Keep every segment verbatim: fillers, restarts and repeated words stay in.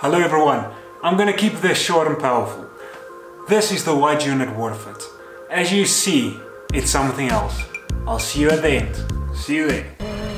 Hello everyone, I'm gonna keep this short and powerful. This is the white Dune at Waterford. As you see, it's something else. I'll see you at the end. See you there.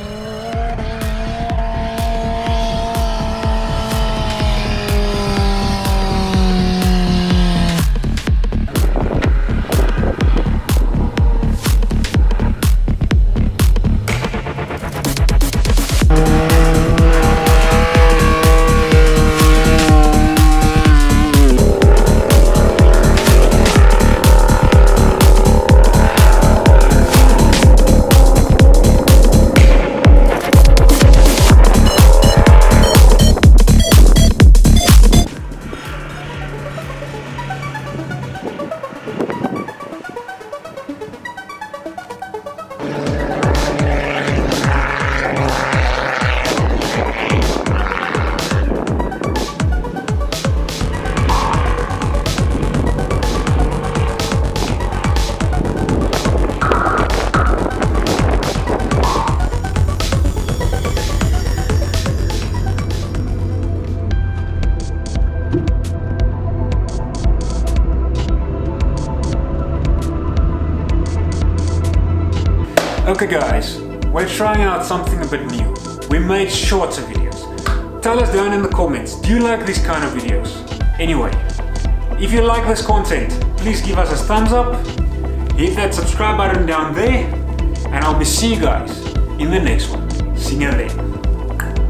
Okay guys, we're trying out something a bit new. We made shorter videos. Tell us down in the comments, do you like these kind of videos? Anyway, if you like this content, please give us a thumbs up, hit that subscribe button down there, and I'll be seeing you guys in the next one. See you then.